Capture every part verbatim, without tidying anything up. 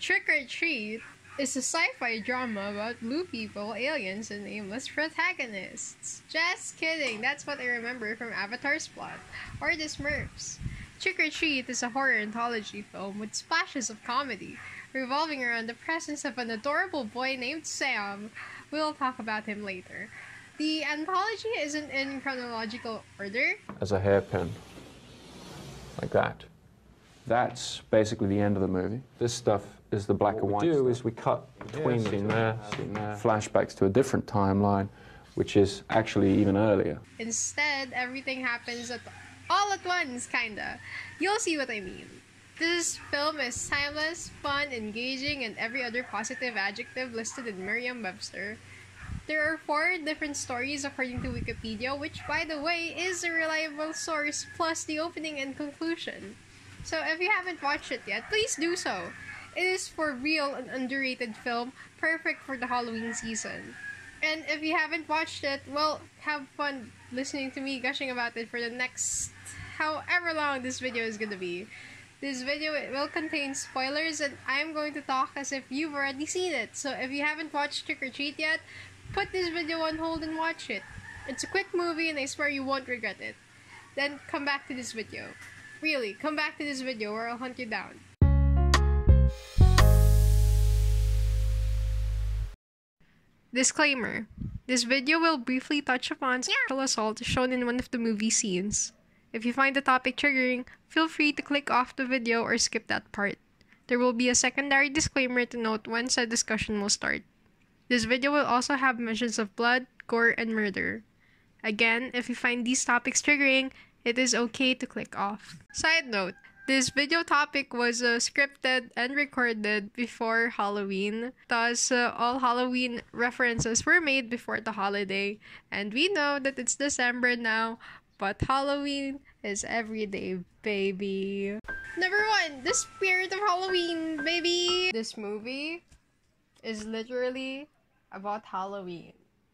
Trick or Treat is a sci-fi drama about blue people, aliens, and nameless protagonists. Just kidding, that's what I remember from Avatar's plot, or the Smurfs. Trick or Treat is a horror anthology film with splashes of comedy, revolving around the presence of an adorable boy named Sam. We'll talk about him later. The anthology isn't in chronological order. As a hairpin, like that. That's basically the end of the movie. This stuff is the black and white. What we do is we cut between the scene there, scene there, flashbacks to a different timeline, which is actually even earlier. Instead, everything happens at all at once, kinda. You'll see what I mean. This film is timeless, fun, engaging, and every other positive adjective listed in Merriam-Webster. There are four different stories according to Wikipedia, which, by the way, is a reliable source, plus the opening and conclusion. So if you haven't watched it yet, please do so. It is for real an underrated film, perfect for the Halloween season. And if you haven't watched it, well, have fun listening to me gushing about it for the next however long this video is gonna be. This video will contain spoilers, and I'm going to talk as if you've already seen it. So if you haven't watched Trick or Treat yet, put this video on hold and watch it. It's a quick movie and I swear you won't regret it. Then come back to this video. Really, come back to this video or I'll hunt you down. Disclaimer. This video will briefly touch upon sexual assault shown in one of the movie scenes. If you find the topic triggering, feel free to click off the video or skip that part. There will be a secondary disclaimer to note when said discussion will start. This video will also have mentions of blood, gore, and murder. Again, if you find these topics triggering, it is okay to click off. Side note, this video topic was uh, scripted and recorded before Halloween. Thus, uh, all Halloween references were made before the holiday. And we know that it's December now, but Halloween is every day, baby. Number one, the spirit of Halloween, baby! This movie is literally about Halloween.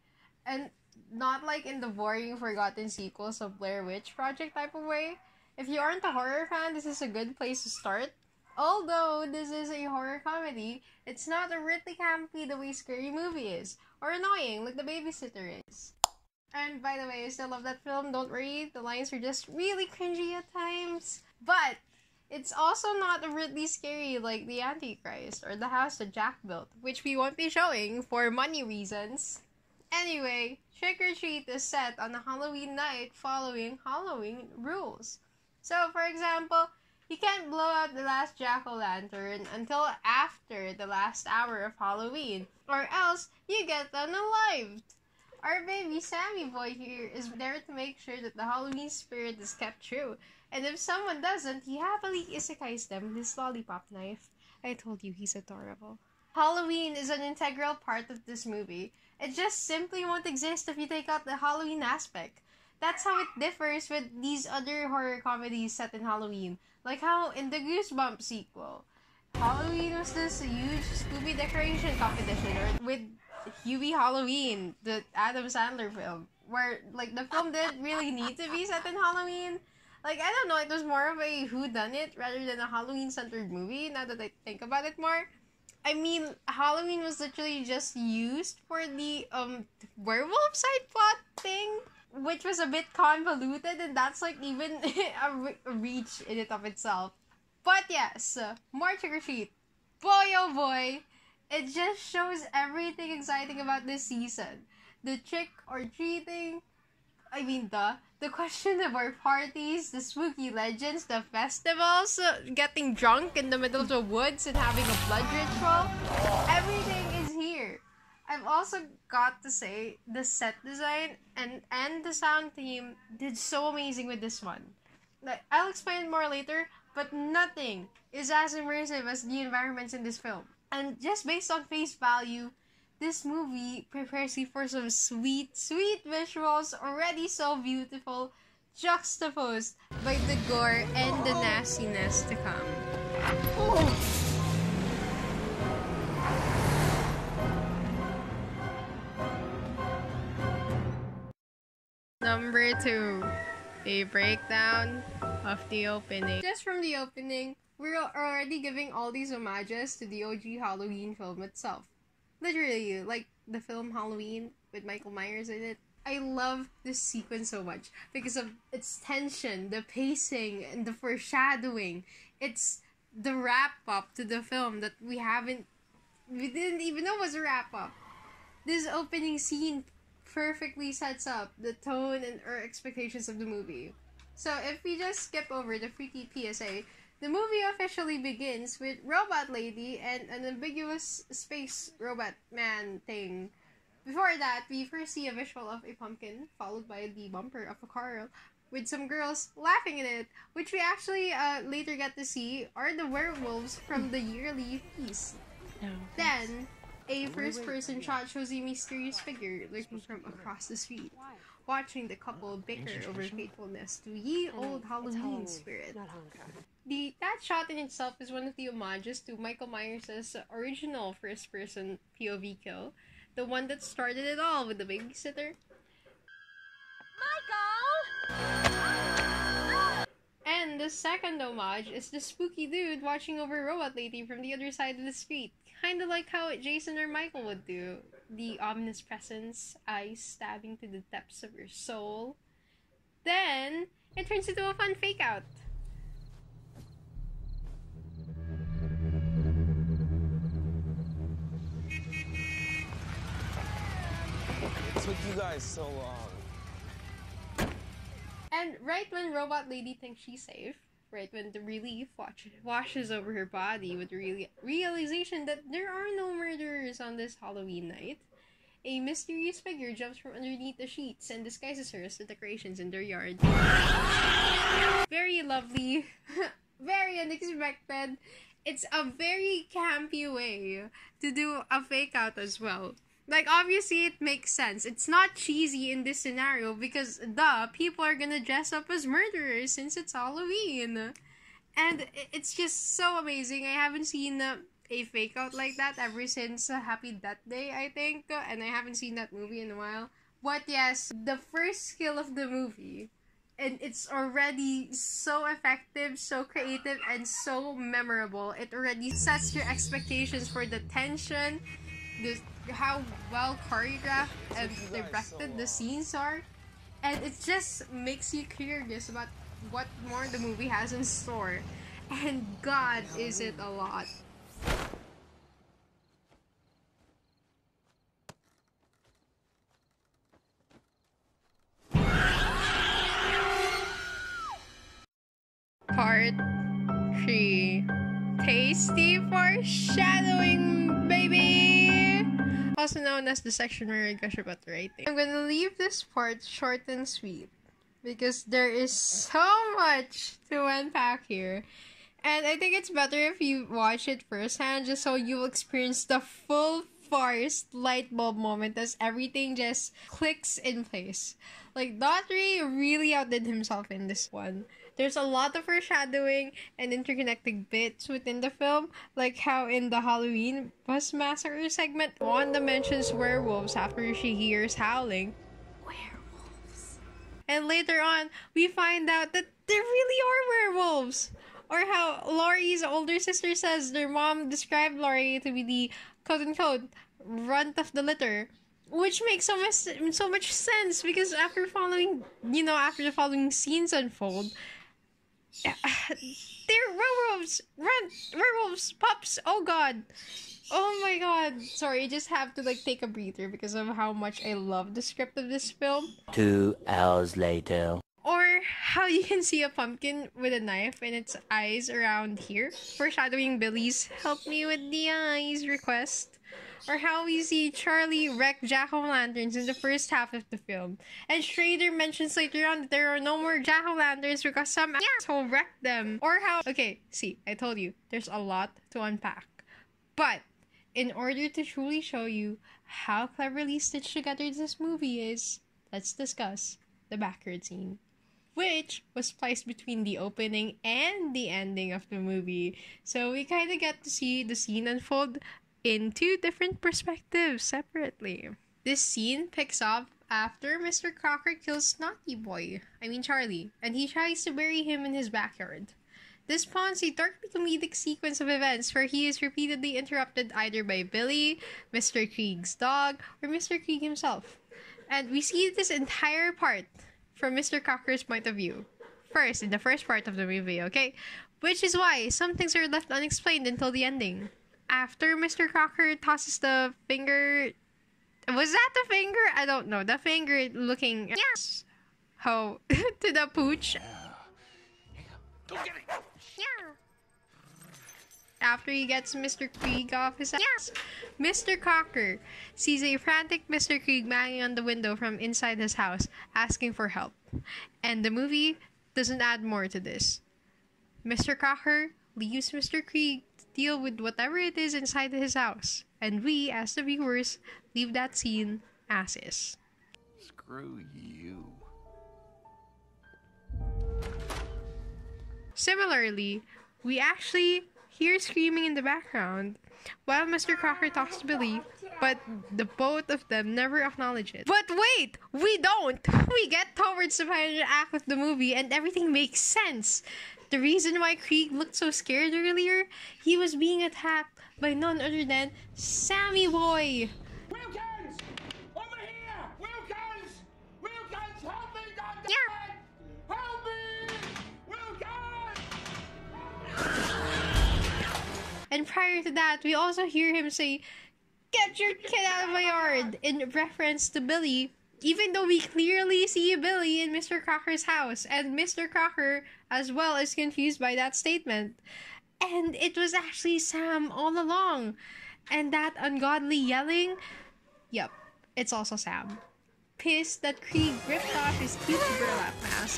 And not like in the boring, forgotten sequels of Blair Witch Project type of way. If you aren't a horror fan, this is a good place to start. Although this is a horror comedy, it's not overtly campy the way Scary Movie is, or annoying like The Babysitter is. And by the way, I still love that film, don't worry, the lines are just really cringy at times. But it's also not overtly scary like The Antichrist or The House that Jack Built, which we won't be showing for money reasons. Anyway, Trick or Treat is set on a Halloween night following Halloween rules. So, for example, you can't blow out the last jack-o'-lantern until after the last hour of Halloween, or else you get unalived. Our baby Sammy boy here is there to make sure that the Halloween spirit is kept true, and if someone doesn't, he happily isekais them with his lollipop knife. I told you he's adorable. Halloween is an integral part of this movie. It just simply won't exist if you take out the Halloween aspect. That's how it differs with these other horror comedies set in Halloween. Like how in the Goosebumps sequel, Halloween was this huge Scooby decoration competition, or with Hubie Halloween, the Adam Sandler film, where like the film didn't really need to be set in Halloween. Like, I don't know, it was more of a whodunit rather than a Halloween-centered movie, now that I think about it more. I mean, Halloween was literally just used for the um werewolf side plot thing, which was a bit convoluted, and that's like even a, re- a reach in it of itself. But yes, uh, more Trick or Treat. Boy oh boy, it just shows everything exciting about this season. The trick or treating, I mean the, the question of our parties, the spooky legends, the festivals, uh, getting drunk in the middle of the woods and having a blood ritual. Everything is here. I've also got to say, the set design and, and the sound team did so amazing with this one. Like, I'll explain more later, but nothing is as immersive as the environments in this film. And just based on face value, this movie prepares you for some sweet, sweet visuals already so beautiful, juxtaposed by the gore and the nastiness to come. Oh. Number two, a breakdown of the opening. Just from the opening, we're already giving all these homages to the O G Halloween film itself. Literally, like the film Halloween with Michael Myers in it. I love this sequence so much because of its tension, the pacing, and the foreshadowing. It's the wrap-up to the film that we haven't... We didn't even know was a wrap-up. This opening scene perfectly sets up the tone and or expectations of the movie. So if we just skip over the freaky P S A, the movie officially begins with Robot Lady and an ambiguous space robot man thing. Before that, we first see a visual of a pumpkin, followed by the bumper of a car with some girls laughing in it, which we actually uh, later get to see are the werewolves from the yearly feast. No. Then, a first-person shot shows a mysterious figure lurking from across the street, watching the couple bicker over faithfulness to ye old Halloween, Halloween spirit. Not Hanukkah. The that shot in itself is one of the homages to Michael Myers' original first-person P O V kill, the one that started it all with the babysitter. Michael! And the second homage is the spooky dude watching over Robot Lady from the other side of the street. Kinda like how Jason or Michael would do. The ominous presence, eyes stabbing to the depths of your soul. Then, it turns into a fun fake-out. It took you guys so long. And right when Robot Lady thinks she's safe, right when the relief watch- washes over her body with the real- realization that there are no murderers on this Halloween night, a mysterious figure jumps from underneath the sheets and disguises her as the decorations in their yard. Very lovely. Very unexpected. It's a very campy way to do a fake out as well. Like, obviously, it makes sense. It's not cheesy in this scenario because, duh, people are gonna dress up as murderers since it's Halloween. And it's just so amazing. I haven't seen uh, a fake out like that ever since uh, Happy Death Day, I think. Uh, and I haven't seen that movie in a while. But yes, the first skill of the movie, and it's already so effective, so creative, and so memorable. It already sets your expectations for the tension, the, how well choreographed and directed the scenes are, and it just makes you curious about what more the movie has in store. And God, is it a lot. Part three. Tasty foreshadowing, baby! Also known as the section where I gush about writing. I'm gonna leave this part short and sweet because there is so much to unpack here. And I think it's better if you watch it firsthand just so you'll experience the full farce light bulb moment as everything just clicks in place. Like, Daughtry really outdid himself in this one. There's a lot of foreshadowing and interconnecting bits within the film, like how in the Halloween Bus Massacre segment, Wanda mentions werewolves after she hears howling. Werewolves. And later on, we find out that there really are werewolves. Or how Laurie's older sister says their mom described Laurie to be the quote-unquote runt of the litter. Which makes so much, so much sense because after following, you know, after the following scenes unfold, they're werewolves, run, werewolves, pups, oh god. Oh my god. Sorry, I just have to like take a breather because of how much I love the script of this film. Two hours later. Or how you can see a pumpkin with a knife and its eyes around here, foreshadowing Billy's "help me with the eyes" request. Or how we see Charlie wreck jack-o'-lanterns in the first half of the film. And Schrader mentions later on that there are no more jack-o'-lanterns because some asshole wrecked them. Or how... Okay, see, I told you, there's a lot to unpack. But, in order to truly show you how cleverly stitched together this movie is, let's discuss the backyard scene, which was placed between the opening and the ending of the movie. So we kind of get to see the scene unfold in two different perspectives separately. This scene picks up after Mister Crocker kills Naughty Boy, I mean Charlie, and he tries to bury him in his backyard. This spawns a darkly comedic sequence of events where he is repeatedly interrupted either by Billy, Mister Krieg's dog, or Mister Krieg himself. And we see this entire part from Mister Cocker's point of view. First, in the first part of the movie, okay? Which is why some things are left unexplained until the ending. After Mister Cocker tosses the finger... Was that the finger? I don't know. The finger looking... Yes! Ho. To the pooch. Go get it! Yeah. After he gets Mister Krieg off his ass, Mister Cocker sees a frantic Mister Krieg banging on the window from inside his house, asking for help. And the movie doesn't add more to this. Mister Cocker leaves Mister Krieg to deal with whatever it is inside his house. And we, as the viewers, leave that scene as is. Screw you. Similarly, we actually hear screaming in the background while Mister Cocker talks to Billy, but the both of them never acknowledge it. But wait! We don't! We get towards the final act of the movie and everything makes sense. The reason why Krieg looked so scared earlier, he was being attacked by none other than Sammy Boy! Wilkins! Over here! Wilkins! Wilkins, help me, Doctor! Yeah! Help me! Wilkins! And prior to that, we also hear him say, "Get your kid out of my yard!" in reference to Billy, even though we clearly see Billy in Mister Cocker's house, and Mister Cocker as well is confused by that statement. And it was actually Sam all along. And that ungodly yelling, yep, it's also Sam. Pissed that Krieg ripped off his cute burlap mask.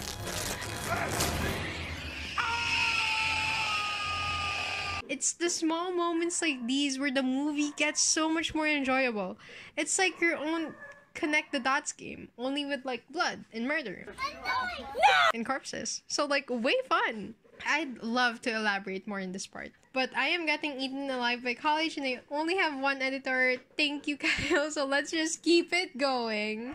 It's the small moments like these where the movie gets so much more enjoyable. It's like your own connect the dots game, only with like blood and murder. No! And corpses. So like way fun. I'd love to elaborate more in this part. But I am getting eaten alive by college and I only have one editor. Thank you, Kyle. So let's just keep it going.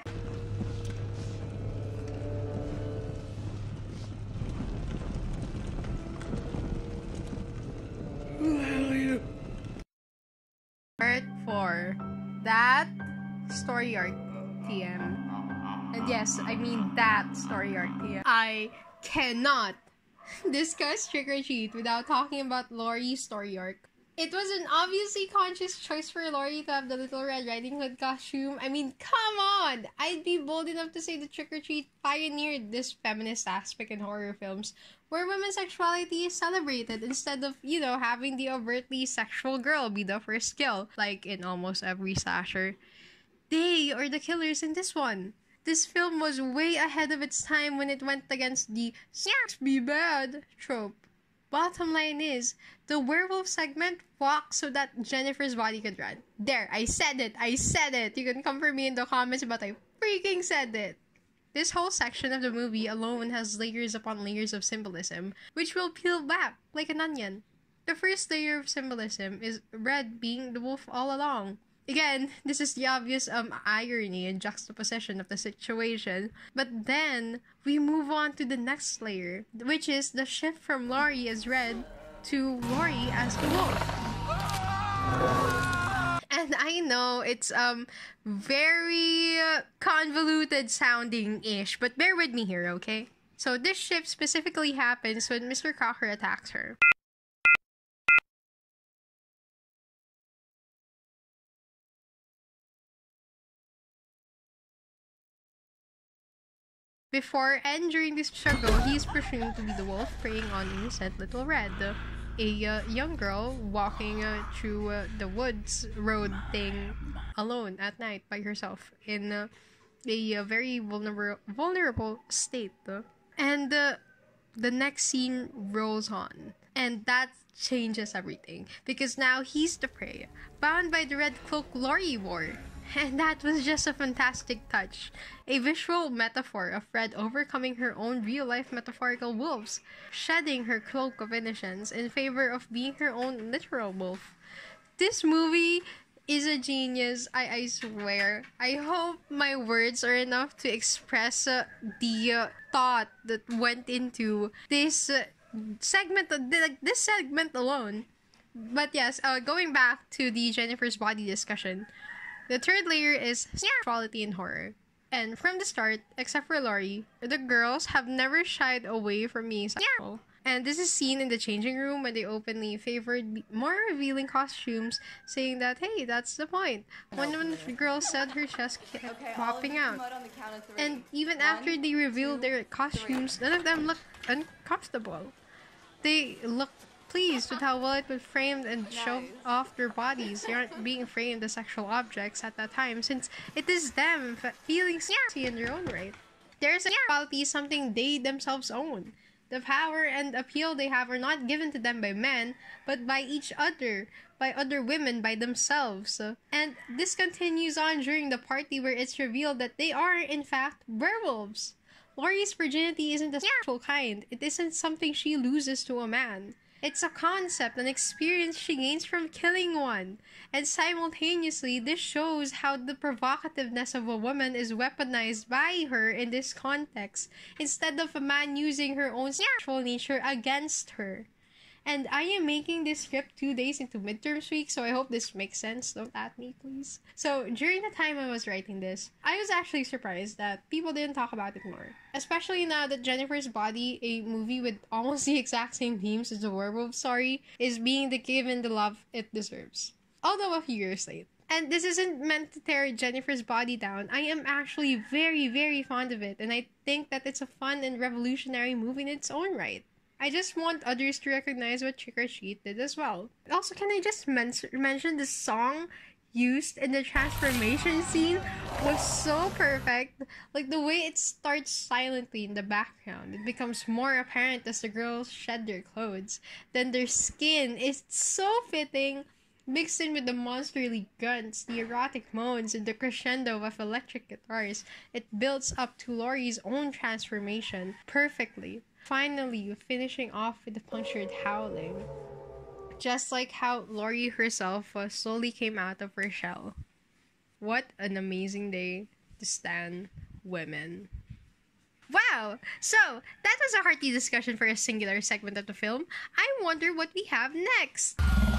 Part four. That story arc T M. And yes, I mean that story arc T M. I cannot discuss Trick or Treat without talking about Laurie's story arc. It was an obviously conscious choice for Laurie to have the Little Red Riding Hood costume. I mean, come on! I'd be bold enough to say that Trick or Treat pioneered this feminist aspect in horror films, where women's sexuality is celebrated instead of, you know, having the overtly sexual girl be the first kill, like in almost every slasher. They are the killers in this one. This film was way ahead of its time when it went against the sex be bad trope. Bottom line is, the werewolf segment walked so that Jennifer's body could run. There, I said it, I said it. You can come for me in the comments, but I freaking said it. This whole section of the movie alone has layers upon layers of symbolism, which will peel back like an onion. The first layer of symbolism is Red being the wolf all along. Again, this is the obvious um irony and juxtaposition of the situation. But then, we move on to the next layer, which is the shift from Laurie as Red to Laurie as the wolf. And I know it's um very convoluted sounding-ish, but bear with me here, okay? So this shift specifically happens when Mister Cocker attacks her. Before and during this struggle, he is presumed to be the wolf preying on innocent Little Red, a uh, young girl walking uh, through uh, the woods road thing alone at night by herself in uh, a uh, very vulnerable vulnerable state. And uh, the next scene rolls on, and that changes everything because now he's the prey, bound by the red cloak Laurie wore. And that was just a fantastic touch. A visual metaphor of Red overcoming her own real-life metaphorical wolves, shedding her cloak of innocence in favor of being her own literal wolf. This movie is a genius, I, I swear. I hope my words are enough to express uh, the uh, thought that went into this uh, segment, like this segment alone. But yes, uh, going back to the Jennifer's body discussion, the third layer is sexuality and horror. And from the start, except for Laurie, the girls have never shied away from being sexual. And this is seen in the changing room when they openly favored more revealing costumes, saying that, hey, that's the point. One of the girls said her chest kept Okay, popping out. on the count of three. And even One, after they revealed two, their costumes, three. none of them looked uncomfortable. They looked pleased with how well it was framed and show Nice. off their bodies. They aren't being framed as sexual objects at that time, since it is them f- feeling sexy in their own right. Their sexuality is something they themselves own. The power and appeal they have are not given to them by men, but by each other, by other women, by themselves. And this continues on during the party where it's revealed that they are, in fact, werewolves. Laurie's virginity isn't the sexual kind. It isn't something she loses to a man. It's a concept, an experience she gains from killing one. And simultaneously, this shows how the provocativeness of a woman is weaponized by her in this context, instead of a man using her own sexual nature against her. And I am making this script two days into midterms week, so I hope this makes sense. Don't at me, please. So, during the time I was writing this, I was actually surprised that people didn't talk about it more. Especially now that Jennifer's Body, a movie with almost the exact same themes as the werewolf story, is being given the love it deserves. Although a few years late. And this isn't meant to tear Jennifer's Body down. I am actually very, very fond of it, and I think that it's a fun and revolutionary movie in its own right. I just want others to recognize what Trick or Treat did as well. Also, can I just men- mention the song used in the transformation scene was so perfect. Like, the way it starts silently in the background, it becomes more apparent as the girls shed their clothes. Then their skin is so fitting, mixed in with the monsterly grunts, the erotic moans, and the crescendo of electric guitars. It builds up to Laurie's own transformation perfectly. Finally, finishing off with the punctured howling. Just like how Laurie herself uh, slowly came out of her shell. What an amazing day to stan women. Wow! So, that was a hearty discussion for a singular segment of the film. I wonder what we have next!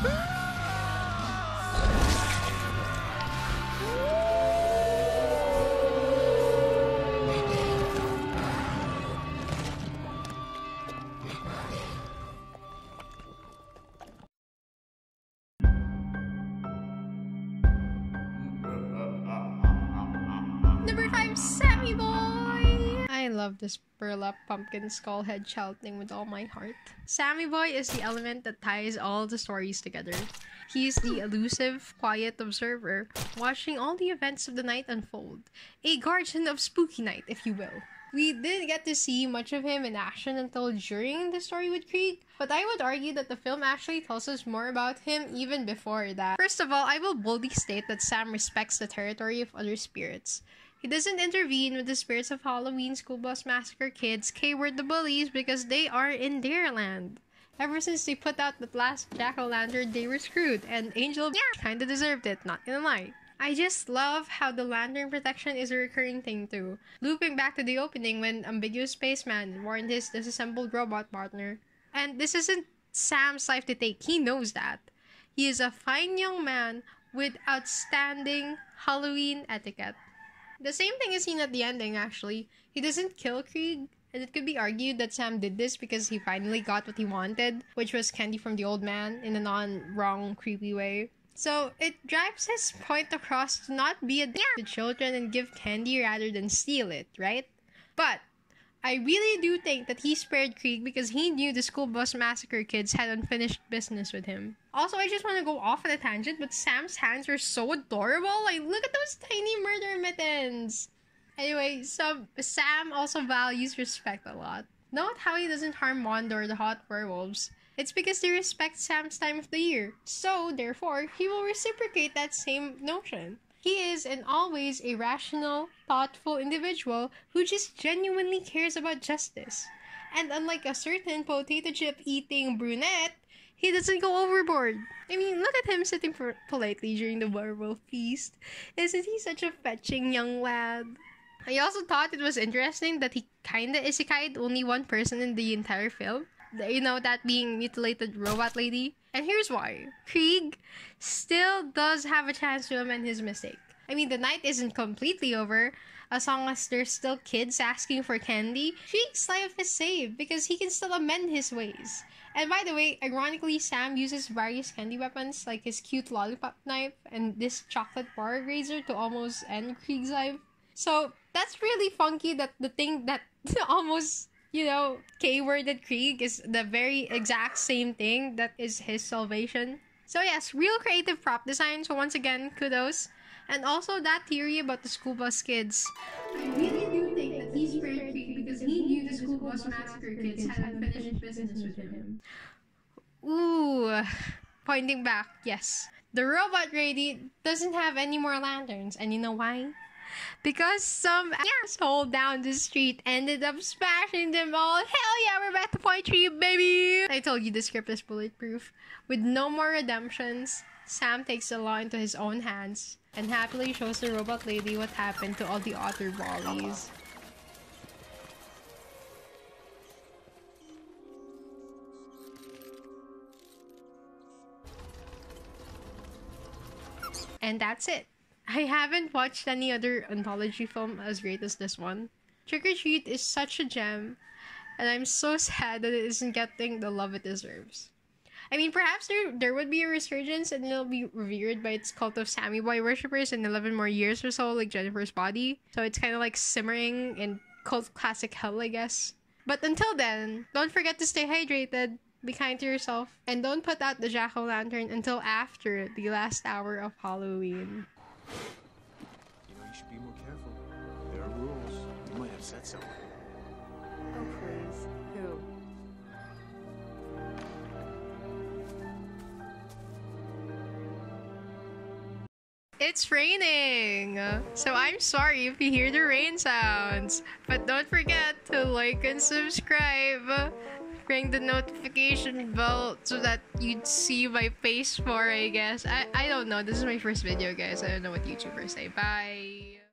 Number five, Sammy Boy! I love this burlap pumpkin skull head child thing with all my heart. Sammy Boy is the element that ties all the stories together. He's the elusive, quiet observer, watching all the events of the night unfold. A guardian of Spooky Night, if you will. We didn't get to see much of him in action until during the story with Krieg, but I would argue that the film actually tells us more about him even before that. First of all, I will boldly state that Sam respects the territory of other spirits. He doesn't intervene with the spirits of Halloween School Bus Massacre kids, K-word the bullies, because they are in their land. Ever since they put out that last jack-o'-lantern, they were screwed, and Angel yeah. kinda deserved it, not gonna lie. I just love how the lantern protection is a recurring thing too. Looping back to the opening when Ambiguous Spaceman warned his disassembled robot partner. And this isn't Sam's life to take, he knows that. He is a fine young man with outstanding Halloween etiquette. The same thing is seen at the ending, actually. He doesn't kill Krieg, and it could be argued that Sam did this because he finally got what he wanted, which was candy from the old man in a non-wrong, creepy way. So, it drives his point across to not be a dick to children and give candy rather than steal it, right? But, I really do think that he spared Krieg because he knew the School Bus Massacre kids had unfinished business with him. Also, I just want to go off on a tangent, but Sam's hands are so adorable. Like, look at those tiny murder mittens. Anyway, so Sam also values respect a lot. Note how he doesn't harm Wanda or the hot werewolves. It's because they respect Sam's time of the year. So, therefore, he will reciprocate that same notion. He is, in all ways, a rational, thoughtful individual who just genuinely cares about justice. And unlike a certain potato chip-eating brunette, he doesn't go overboard. I mean, look at him sitting for- politely during the werewolf feast. Isn't he such a fetching young lad? I also thought it was interesting that he kinda isekai'd only one person in the entire film. You know, that being mutilated robot lady? And here's why. Krieg still does have a chance to amend his mistake. I mean, the night isn't completely over. As long as there's still kids asking for candy, Krieg's life is saved because he can still amend his ways. And by the way, ironically, Sam uses various candy weapons like his cute lollipop knife and this chocolate bar razor to almost end Krieg's life. So that's really funky that the thing that almost, you know, K-worded Krieg is the very exact same thing that is his salvation. So yes, real creative prop design. So once again, kudos. And also that theory about the school bus kids. I really do think that he spared Krieg because he knew the school bus massacre kids had unfinished business with him. Ooh. Pointing back, yes. The robot lady doesn't have any more lanterns. And you know why? Because some asshole down the street ended up smashing them all. Hell yeah, we're back to point three, baby! I told you the script is bulletproof. With no more redemptions, Sam takes the law into his own hands and happily shows the robot lady what happened to all the other Ballies. And that's it. I haven't watched any other anthology film as great as this one. Trick or Treat is such a gem, and I'm so sad that it isn't getting the love it deserves. I mean, perhaps there there would be a resurgence and it'll be revered by its cult of Sammy Boy worshippers in eleven more years or so, like Jennifer's Body. So it's kind of like simmering in cult classic hell, I guess. But until then, don't forget to stay hydrated, be kind to yourself, and don't put out the jack-o'-lantern until after the last hour of Halloween. You know, you should be more careful. There are rules. You might upset someone. Oh, please. Who? It's raining! So I'm sorry if you hear the rain sounds. But don't forget to like and subscribe. Ring the notification bell so that you'd see my face more, I guess. I, I don't know. This is my first video, guys. I don't know what YouTubers say. Bye!